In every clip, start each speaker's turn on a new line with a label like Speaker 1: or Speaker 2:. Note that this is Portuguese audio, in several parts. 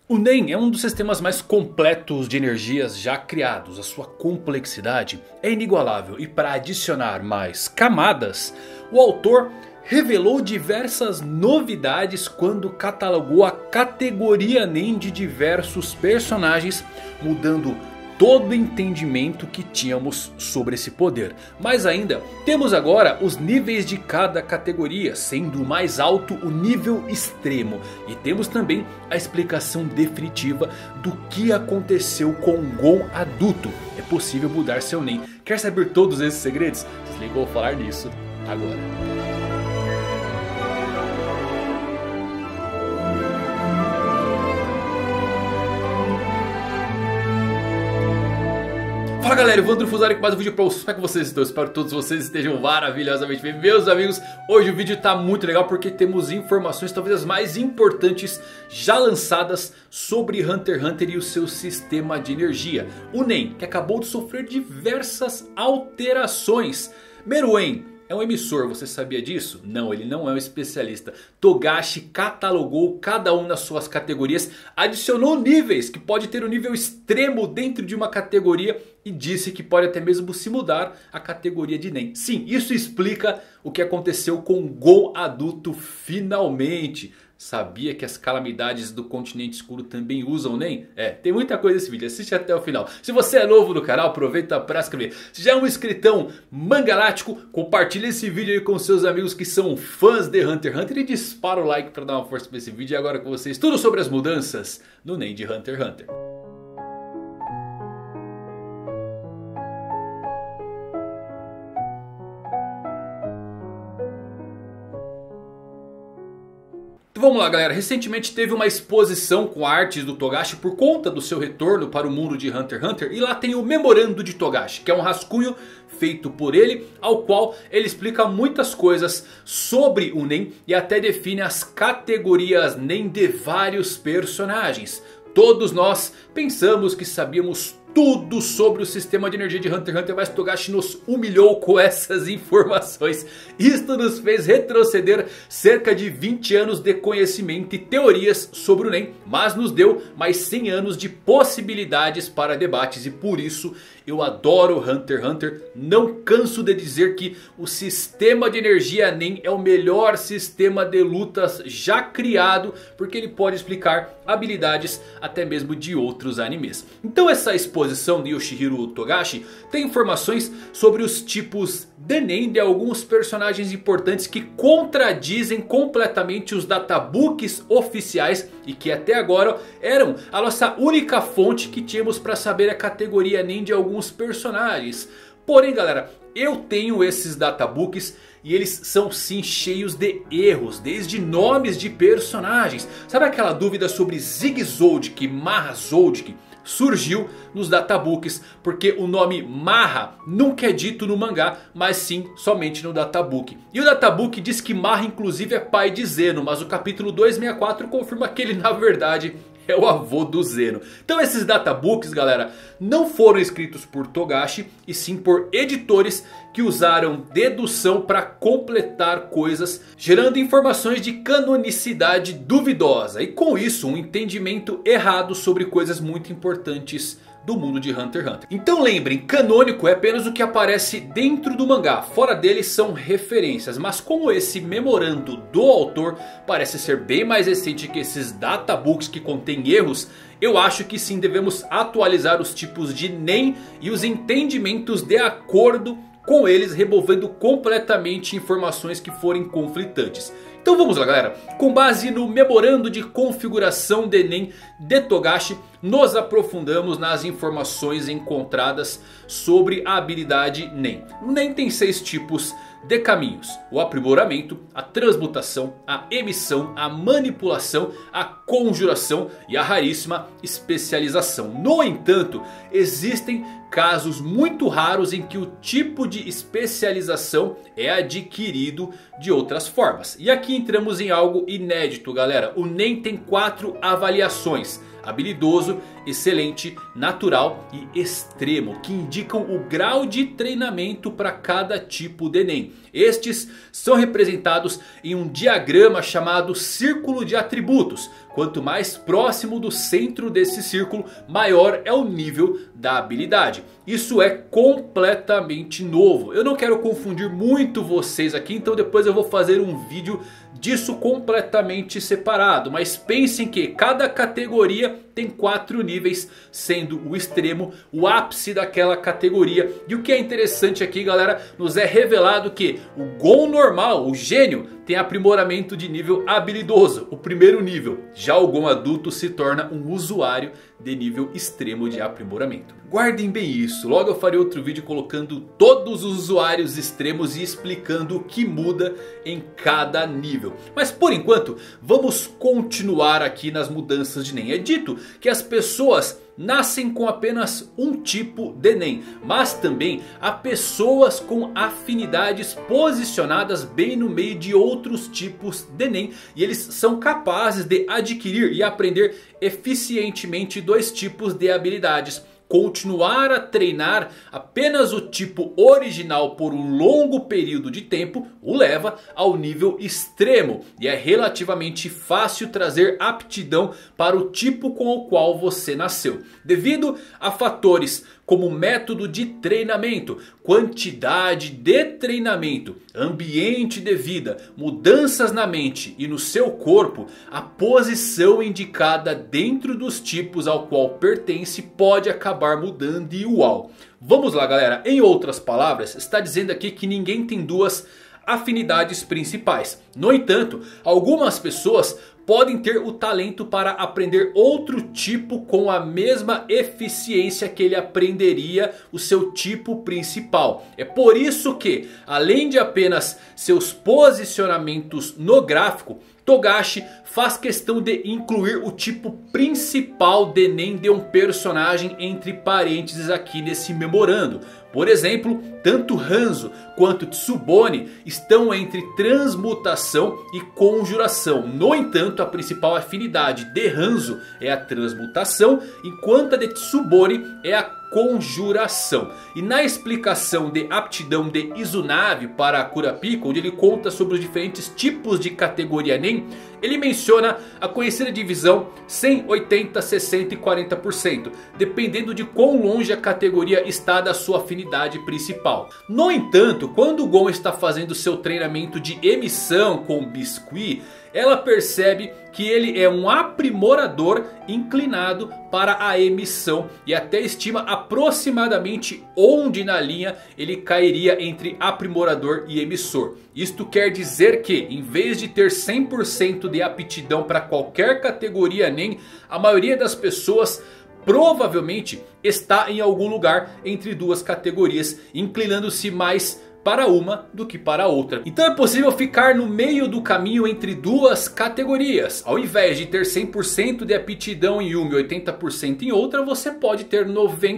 Speaker 1: O NEM é um dos sistemas mais completos de energias já criados. A sua complexidade é inigualável e para adicionar mais camadas, o autor revelou diversas novidades quando catalogou a categoria NEM de diversos personagens, mudando todo o entendimento que tínhamos sobre esse poder. Mas ainda temos agora os níveis de cada categoria, sendo o mais alto o nível extremo. E temos também a explicação definitiva do que aconteceu com o Gon adulto. É possível mudar seu NEM. Quer saber todos esses segredos? Desliga, eu vou falar nisso agora. Fala galera, Evandro Fusari com mais um vídeo pra vocês. Como é que vocês estão? Espero que todos vocês estejam maravilhosamente bem. Meus amigos, hoje o vídeo tá muito legal porque temos informações talvez as mais importantes já lançadas sobre Hunter x Hunter e o seu sistema de energia. O NEM, que acabou de sofrer diversas alterações. Meruem é um emissor, você sabia disso? Não, ele não é um especialista. Togashi catalogou cada um nas suas categorias, adicionou níveis, que pode ter um nível extremo dentro de uma categoria, e disse que pode até mesmo se mudar a categoria de NEM. Sim, isso explica o que aconteceu com o Gon adulto finalmente. Sabia que as calamidades do continente escuro também usam NEM? Tem muita coisa nesse vídeo, assiste até o final. Se você é novo no canal, aproveita para se inscrever. Se já é um inscritão mangalático, compartilha esse vídeo aí com seus amigos que são fãs de Hunter x Hunter. E dispara o like para dar uma força para esse vídeo. E agora com vocês, tudo sobre as mudanças no NEM de Hunter x Hunter. Então vamos lá galera, recentemente teve uma exposição com artes do Togashi por conta do seu retorno para o mundo de Hunter x Hunter. E lá tem o Memorando de Togashi, que é um rascunho feito por ele, ao qual ele explica muitas coisas sobre o NEM e até define as categorias NEM de vários personagens. Todos nós pensamos que sabíamos tudo sobre o sistema de energia de Hunter x Hunter, mas Togashi nos humilhou com essas informações. Isto nos fez retroceder cerca de 20 anos de conhecimento e teorias sobre o NEM, mas nos deu mais 100 anos de possibilidades para debates. E por isso eu adoro Hunter x Hunter. Não canso de dizer que o sistema de energia NEM é o melhor sistema de lutas já criado, porque ele pode explicar habilidades até mesmo de outros animes. Então essa exposição de Yoshihiro Togashi tem informações sobre os tipos de NEM de alguns personagens importantes que contradizem completamente os databooks oficiais e que até agora eram a nossa única fonte que tínhamos para saber a categoria NEM de alguns personagens. Porém galera, eu tenho esses databooks e eles são sim cheios de erros, desde nomes de personagens. Sabe aquela dúvida sobre Zigzoldik e Mahazoldik? Surgiu nos databooks porque o nome Maha nunca é dito no mangá, mas sim somente no databook. E o databook diz que Maha inclusive é pai de Zeno, mas o capítulo 264 confirma que ele na verdade é o avô do Zeno. Então esses databooks galera não foram escritos por Togashi e sim por editores que usaram dedução para completar coisas, gerando informações de canonicidade duvidosa. E com isso um entendimento errado sobre coisas muito importantes do mundo de Hunter x Hunter. Então lembrem, canônico é apenas o que aparece dentro do mangá. Fora dele são referências. Mas como esse memorando do autor parece ser bem mais recente que esses databooks que contêm erros, eu acho que sim devemos atualizar os tipos de NEM e os entendimentos de acordo com eles, removendo completamente informações que forem conflitantes. Então vamos lá galera, com base no memorando de configuração de NEM de Togashi, nos aprofundamos nas informações encontradas sobre a habilidade NEM. O NEM tem 6 tipos de caminhos: o aprimoramento, a transmutação, a emissão, a manipulação, a conjuração e a raríssima especialização. No entanto, existem casos muito raros em que o tipo de especialização é adquirido de outras formas. E aqui entramos em algo inédito galera. O NEM tem 4 avaliações: habilidoso, excelente, natural e extremo, que indicam o grau de treinamento para cada tipo de Nen. Estes são representados em um diagrama chamado círculo de atributos. Quanto mais próximo do centro desse círculo, maior é o nível da habilidade. Isso é completamente novo. Eu não quero confundir muito vocês aqui, então depois eu vou fazer um vídeo disso completamente separado. Mas pensem que cada categoria tem 4 níveis, sendo o extremo o ápice daquela categoria. E o que é interessante aqui, galera, nos é revelado que o Gon normal, o gênio, tem aprimoramento de nível habilidoso, o primeiro nível. Já o Gon adulto se torna um usuário de nível extremo de aprimoramento. Guardem bem isso, logo eu farei outro vídeo colocando todos os usuários extremos e explicando o que muda em cada nível. Mas por enquanto, vamos continuar aqui nas mudanças de Nen. É dito que as pessoas nascem com apenas um tipo de Nen, mas também há pessoas com afinidades posicionadas bem no meio de outros tipos de Nen. E eles são capazes de adquirir e aprender eficientemente 2 tipos de habilidades. Continuar a treinar apenas o tipo original por um longo período de tempo o leva ao nível extremo. E é relativamente fácil trazer aptidão para o tipo com o qual você nasceu. Devido a fatores como método de treinamento, quantidade de treinamento, ambiente de vida, mudanças na mente e no seu corpo, a posição indicada dentro dos tipos ao qual pertence pode acabar mudando e uau. Vamos lá, galera, em outras palavras, está dizendo aqui que ninguém tem 2 afinidades principais. No entanto, algumas pessoas podem ter o talento para aprender outro tipo com a mesma eficiência que ele aprenderia o seu tipo principal. É por isso que, além de apenas seus posicionamentos no gráfico, Togashi faz questão de incluir o tipo principal de Nen de um personagem entre parênteses aqui nesse memorando. Por exemplo, tanto Hanzo quanto Tsubone estão entre transmutação e conjuração. No entanto, a principal afinidade de Hanzo é a transmutação, enquanto a de Tsubone é a conjuração. E na explicação de aptidão de Izunave para Kurapika, onde ele conta sobre os diferentes tipos de categoria Nen, ele menciona a conhecida divisão 100, 80, 60 e 40%, dependendo de quão longe a categoria está da sua afinidade principal. No entanto, quando o Gon está fazendo seu treinamento de emissão com Biscuit, ela percebe que ele é um aprimorador inclinado para a emissão. E até estima aproximadamente onde na linha ele cairia entre aprimorador e emissor. Isto quer dizer que, em vez de ter 100% de aptidão para qualquer categoria Nen, a maioria das pessoas provavelmente está em algum lugar entre 2 categorias, inclinando-se mais para uma do que para a outra. Então é possível ficar no meio do caminho entre 2 categorias. Ao invés de ter 100% de aptidão em uma e 80% em outra, você pode ter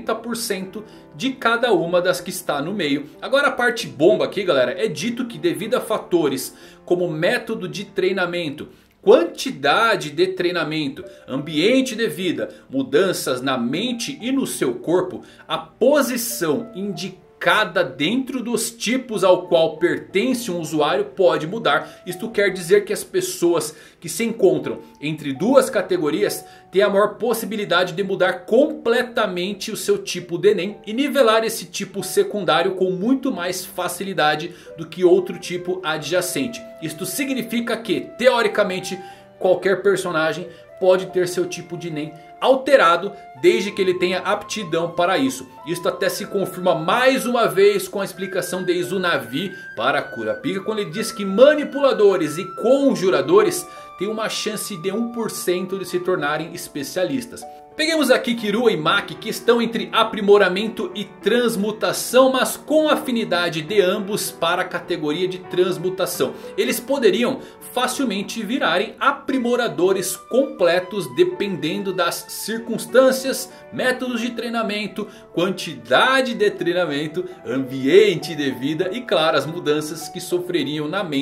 Speaker 1: 90% de cada uma das que está no meio. Agora a parte bomba aqui, galera, é dito que devido a fatores como método de treinamento, quantidade de treinamento, ambiente de vida, mudanças na mente e no seu corpo, a posição indicada dentro dos tipos ao qual pertence um usuário pode mudar. Isto quer dizer que as pessoas que se encontram entre 2 categorias têm a maior possibilidade de mudar completamente o seu tipo de Nen e nivelar esse tipo secundário com muito mais facilidade do que outro tipo adjacente. Isto significa que, teoricamente, qualquer personagem pode ter seu tipo de Nen alterado, desde que ele tenha aptidão para isso. Isto até se confirma mais uma vez com a explicação de Izunave para Kurapika, quando ele diz que manipuladores e conjuradores têm uma chance de 1% de se tornarem especialistas. Peguemos aqui Kirua e Maki, que estão entre aprimoramento e transmutação, mas com afinidade de ambos para a categoria de transmutação. Eles poderiam facilmente virarem aprimoradores completos dependendo das circunstâncias, métodos de treinamento, quantidade de treinamento, ambiente de vida e, claro, as mudanças que sofreriam na mente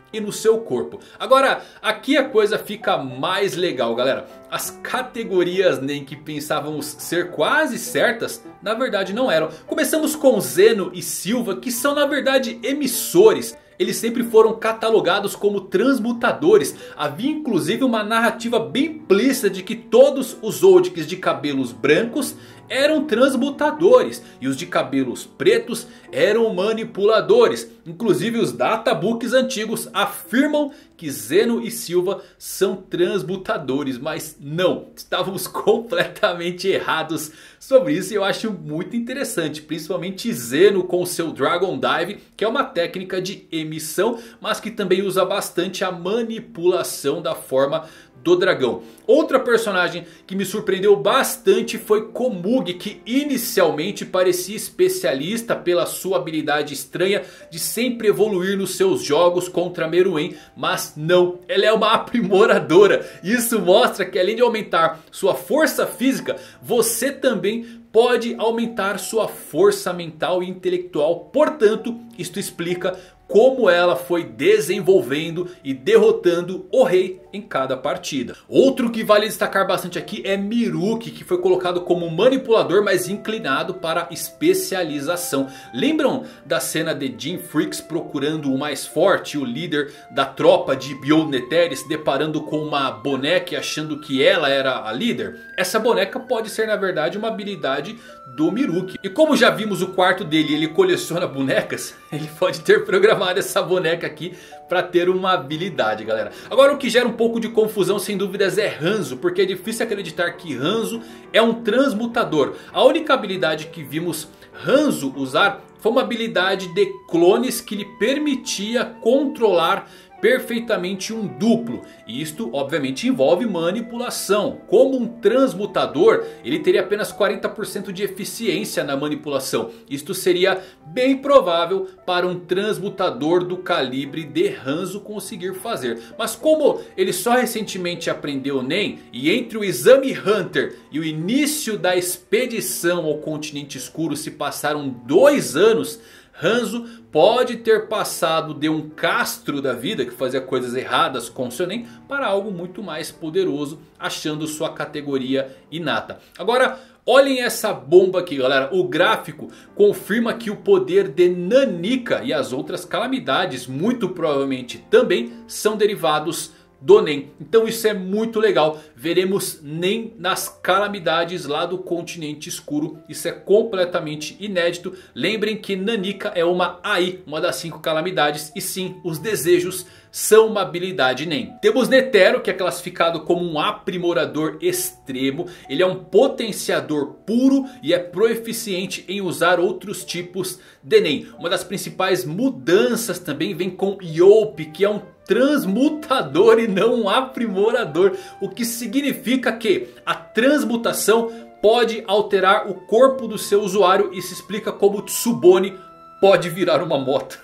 Speaker 1: e no seu corpo. Agora, aqui a coisa fica mais legal, galera. As categorias NEM que pensávamos ser quase certas, na verdade não eram. Começamos com Zeno e Silva, que são na verdade emissores. Eles sempre foram catalogados como transmutadores. Havia inclusive uma narrativa bem implícita de que todos os Zoldycks de cabelos brancos eram transmutadores. E os de cabelos pretos eram manipuladores. Inclusive os databooks antigos afirmam que Zeno e Silva são transmutadores. Mas não, estávamos completamente errados sobre isso. E eu acho muito interessante. Principalmente Zeno com o seu Dragon Dive, que é uma técnica de emissão, mas que também usa bastante a manipulação da forma do dragão. Outra personagem que me surpreendeu bastante foi Komugi, que inicialmente parecia especialista pela sua habilidade estranha de sempre evoluir nos seus jogos contra Meruem, mas não, ela é uma aprimoradora. Isso mostra que além de aumentar sua força física, você também pode aumentar sua força mental e intelectual. Portanto, isto explica como ela foi desenvolvendo e derrotando o rei em cada partida. Outro que vale destacar bastante aqui é Miruki, que foi colocado como manipulador, mas inclinado para especialização. Lembram da cena de Jim Freaks procurando o mais forte, o líder da tropa de Beyond Nether, se deparando com uma boneca e achando que ela era a líder? Essa boneca pode ser na verdade uma habilidade do Miruki. E como já vimos o quarto dele, ele coleciona bonecas, ele pode ter programado essa boneca aqui para ter uma habilidade, galera. Agora o que gera um pouco de confusão sem dúvidas é Hanzo, porque é difícil acreditar que Hanzo é um transmutador. A única habilidade que vimos Hanzo usar foi uma habilidade de clones que lhe permitia controlar perfeitamente um duplo. E isto obviamente envolve manipulação. Como um transmutador, ele teria apenas 40% de eficiência na manipulação. Isto seria bem provável para um transmutador do calibre de Hanzo conseguir fazer. Mas como ele só recentemente aprendeu NEM, e entre o exame Hunter e o início da expedição ao continente escuro se passaram 2 anos... Hanzo pode ter passado de um castro da vida que fazia coisas erradas com seu NEM para algo muito mais poderoso, achando sua categoria inata. Agora olhem essa bomba aqui, galera. O gráfico confirma que o poder de Nanika e as outras calamidades muito provavelmente também são derivados do NEM. Então isso é muito legal. Veremos NEM nas calamidades lá do continente escuro. Isso é completamente inédito. Lembrem que Nanika é uma AI, uma das 5 calamidades. E sim, os desejos são uma habilidade NEM. Temos Netero, que é classificado como um aprimorador extremo. Ele é um potenciador puro e é proeficiente em usar outros tipos de NEM. Uma das principais mudanças também vem com Yope, que é um transmutador e não um aprimorador. O que significa que a transmutação pode alterar o corpo do seu usuário. E se explica como Tsubone pode virar uma moto.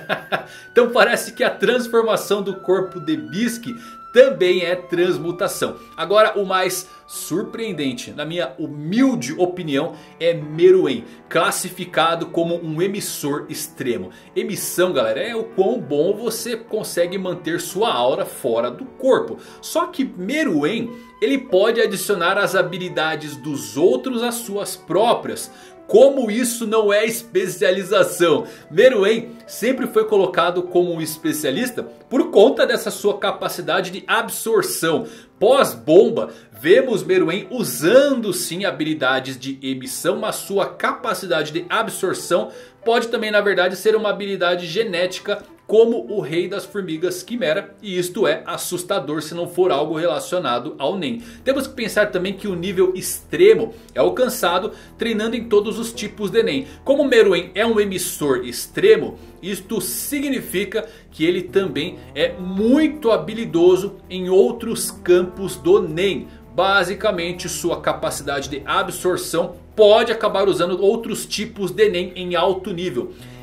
Speaker 1: Então parece que a transformação do corpo de Bisque também é transmutação. Agora o mais surpreendente, na minha humilde opinião, é Meruem, classificado como um emissor extremo. Emissão, galera, é o quão bom você consegue manter sua aura fora do corpo. Só que Meruem, ele pode adicionar as habilidades dos outros às suas próprias. Como isso não é especialização? Meruem sempre foi colocado como um especialista por conta dessa sua capacidade de absorção. Pós-bomba, vemos Meruem usando sim habilidades de emissão, mas sua capacidade de absorção pode também na verdade ser uma habilidade genética, como o rei das formigas Quimera. E isto é assustador se não for algo relacionado ao NEM. Temos que pensar também que o nível extremo é alcançado treinando em todos os tipos de NEM. Como Meruem é um emissor extremo, isto significa que ele também é muito habilidoso em outros campos do NEM. Basicamente sua capacidade de absorção pode acabar usando outros tipos de NEM em alto nível.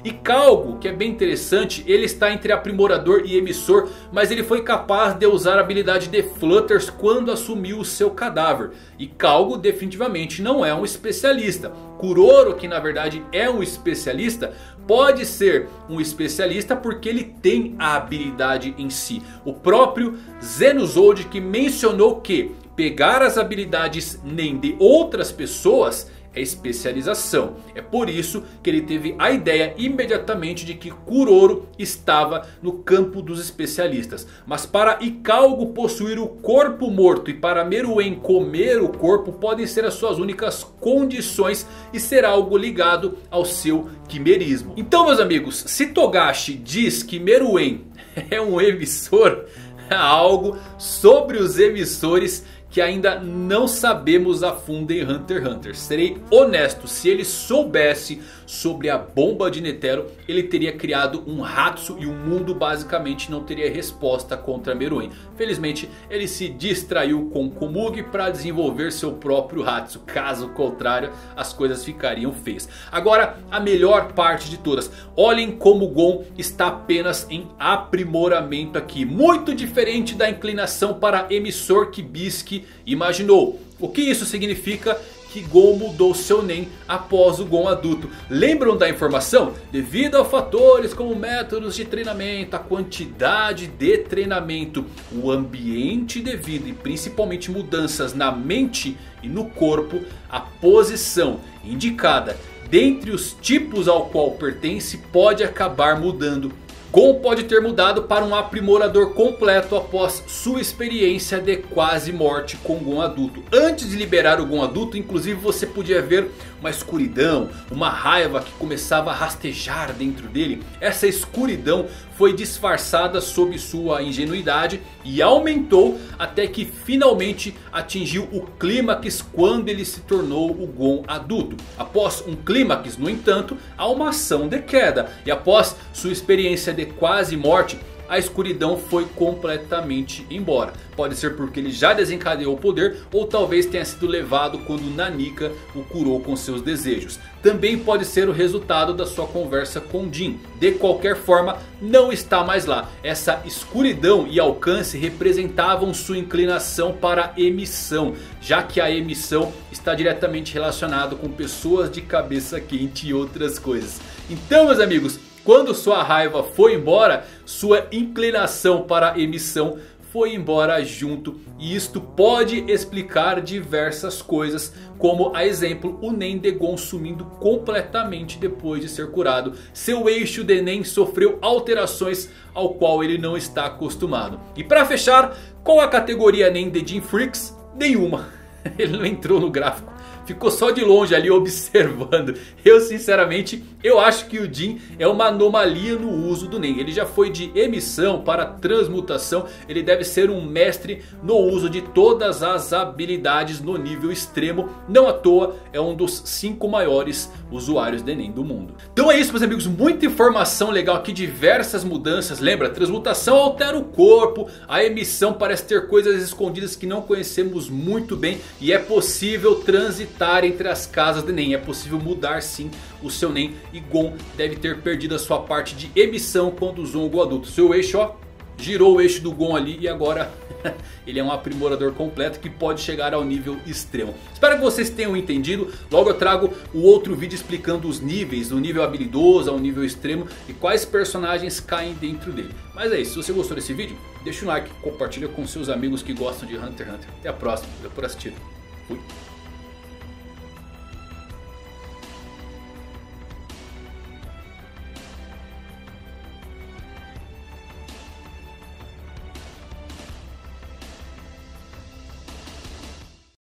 Speaker 1: E Calgo, que é bem interessante, ele está entre aprimorador e emissor, mas ele foi capaz de usar a habilidade de Flutters quando assumiu o seu cadáver. E Calgo definitivamente não é um especialista. Kuroro, que na verdade é um especialista, pode ser um especialista porque ele tem a habilidade em si. O próprio Zenuzolde que mencionou que pegar as habilidades Nen de outras pessoas é especialização. É por isso que ele teve a ideia imediatamente de que Kuroro estava no campo dos especialistas. Mas para Ikalgo possuir o corpo morto e para Meruem comer o corpo podem ser as suas únicas condições e ser algo ligado ao seu quimerismo. Então, meus amigos, se Togashi diz que Meruem é um emissor, há algo sobre os emissores que ainda não sabemos a fundo em Hunter x Hunter. Serei honesto, se ele soubesse sobre a bomba de Netero, ele teria criado um Hatsu e o mundo basicamente não teria resposta contra Meruem. Felizmente ele se distraiu com Komugi para desenvolver seu próprio Hatsu. Caso contrário, as coisas ficariam feias. Agora, a melhor parte de todas. Olhem como Gon está apenas em aprimoramento aqui. Muito diferente da inclinação para emissor que Bisque imaginou. O que isso significa? Que Gon mudou seu Nen após o Gon adulto. Lembram da informação? Devido a fatores como métodos de treinamento, a quantidade de treinamento, o ambiente de vida e principalmente mudanças na mente e no corpo, a posição indicada dentre os tipos ao qual pertence pode acabar mudando. Gon pode ter mudado para um aprimorador completo após sua experiência de quase morte com Gon adulto. Antes de liberar o Gon adulto, inclusive você podia ver uma escuridão, uma raiva que começava a rastejar dentro dele. Essa escuridão foi disfarçada sob sua ingenuidade e aumentou até que finalmente atingiu o clímax quando ele se tornou o Gon adulto. Após um clímax, no entanto, há uma ação de queda. E após sua experiência de quase morte, a escuridão foi completamente embora. Pode ser porque ele já desencadeou o poder, ou talvez tenha sido levado quando Nanika o curou com seus desejos. Também pode ser o resultado da sua conversa com Jin. De qualquer forma, não está mais lá. Essa escuridão e alcance representavam sua inclinação para emissão, já que a emissão está diretamente relacionada com pessoas de cabeça quente e outras coisas. Então, meus amigos, quando sua raiva foi embora, sua inclinação para emissão foi embora junto. E isto pode explicar diversas coisas, como a exemplo o Nen de Gon sumindo completamente depois de ser curado. Seu eixo de Nen sofreu alterações ao qual ele não está acostumado. E para fechar, qual a categoria Nen de Jin Freaks? Nenhuma. Ele não entrou no gráfico. Ficou só de longe ali observando. Eu sinceramente, eu acho que o Jin é uma anomalia no uso do Nen. Ele já foi de emissão para transmutação. Ele deve ser um mestre no uso de todas as habilidades no nível extremo. Não à toa é um dos 5 maiores usuários de Nen do mundo. Então é isso, meus amigos. Muita informação legal aqui. Diversas mudanças. Lembra? Transmutação altera o corpo. A emissão parece ter coisas escondidas que não conhecemos muito bem. E é possível transitar entre as casas de Nen. É possível mudar sim o seu Nen. E Gon deve ter perdido a sua parte de emissão quando usou o Gon adulto. Seu eixo, ó, girou o eixo do Gon ali e agora ele é um aprimorador completo que pode chegar ao nível extremo. Espero que vocês tenham entendido. Logo eu trago o outro vídeo explicando os níveis, do nível habilidoso ao nível extremo e quais personagens caem dentro dele. Mas é isso, se você gostou desse vídeo, deixa um like, compartilha com seus amigos que gostam de Hunter x Hunter. Até a próxima, valeu por assistir. Fui.